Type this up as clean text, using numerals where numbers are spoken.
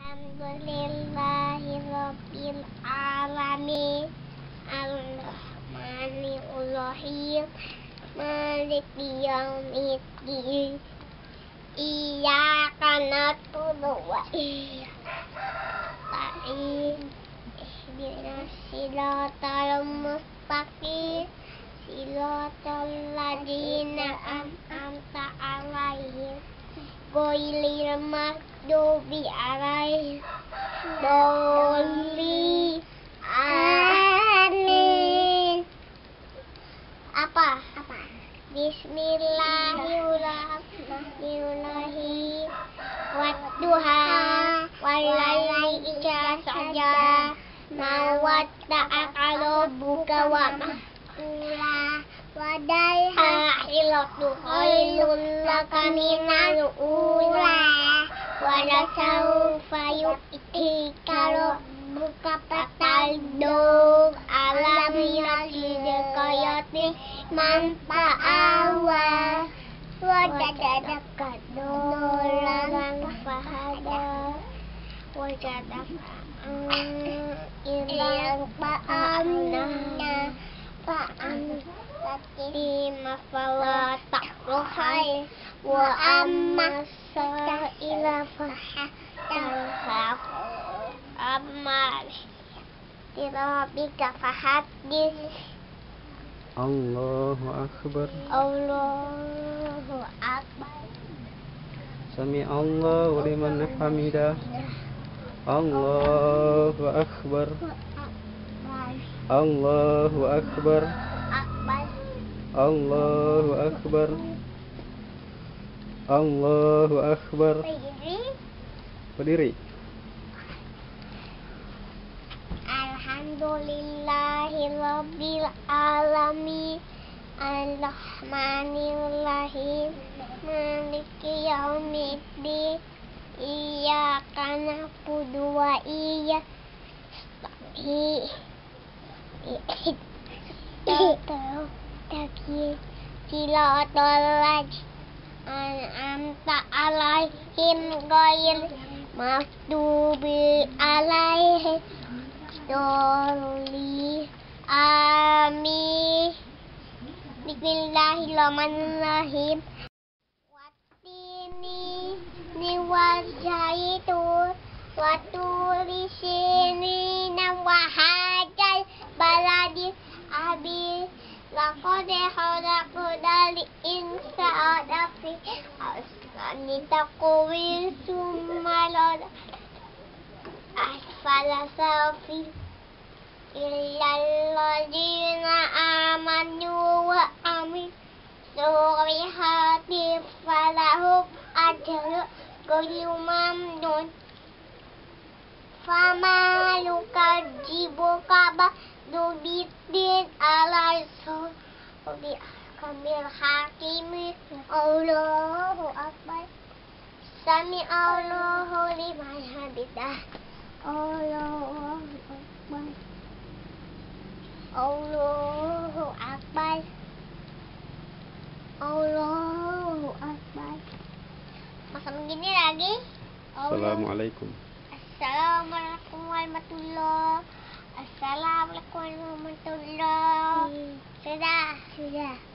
Alhamdulillahirabbil alamin. Ar-Rahmanir-Rahim. Maliki yaumiddin. Iyyaka na'budu wa iyyaka nasta'in. Ihdinas siratal mustaqim. Siratal ladzina an'amta 'alaihim ghairil maghdubi 'alaihim waladdallin. Amin. Apa? Bismillahirrahmanirrahim. Wadduha walaili idza saja. Ma wadda'aka rabbuka wa ma qala. Wadaiha khairul laka minal ula. Walasawfa yu'tika rabbuka fatarda. Alam yazidka yatiman fa'awa. Wajadaka dolan fahada. Wajadaka ilang fa'amna. Fa'amna fala ta'ruhai. Wa amma sa'ila fahatanha. Amma rabbika fahaddis. Allahu Akbar. Allahu Akbar. Sami Allahu liman hamidah. Allahu Akbar. Allahu Akbar. Akbar. Allahu Akbar. Allahu Akbar. Berdiri. Alhamdulillahirabbil alamin. Ar-Rahmanir-Rahim. Maliki yaumiddin. Iyyaka na'budu wa iyyaka nasta'in. Siratal ladzina an'amta 'alaihim ghairil maghdubi 'alaihim waladdallin. Amin. Bismillahirrahmanirrahim. Wattini wazzaitun wa turi sinina wa hadzal baladil amin. Laqad khalaqnal insana fi ahsani taqwim summa asfala safilin. Illal ladzina amanu wa amilus solihati falahum ajrun ghairu mamnun. Fama yukadzibuka ba'du biddin alaihim kamil hakimi. Allahu Akbar. Sami Allahu liman hamidah. Allahu Akbar. Allahu Akbar. Allahu Akbar. Masa begini lagi? Assalamualaikum. Assalamualaikum warahmatullahi. Assalamualaikum warahmatullahi. Sudah.